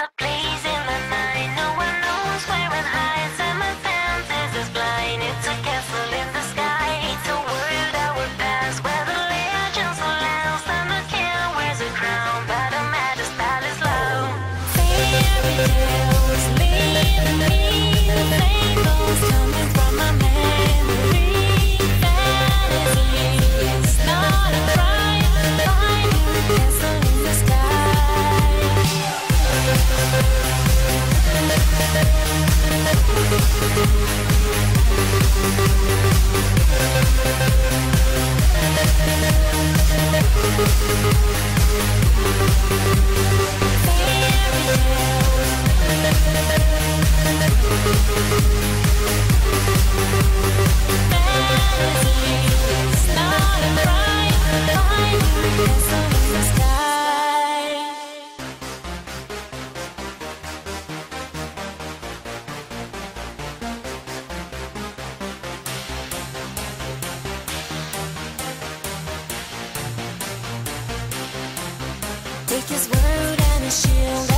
a place in the night. No one knows where it hides, and my senses is blind. It's a castle in the sky. It's a world that would pass, where the legends will last, and the king wears a crown, but a majesty palace love. Fairy tales leading me, the fables coming from my memory. Fantasy is not a crime. Find your castle in the sky. Take his word and his shield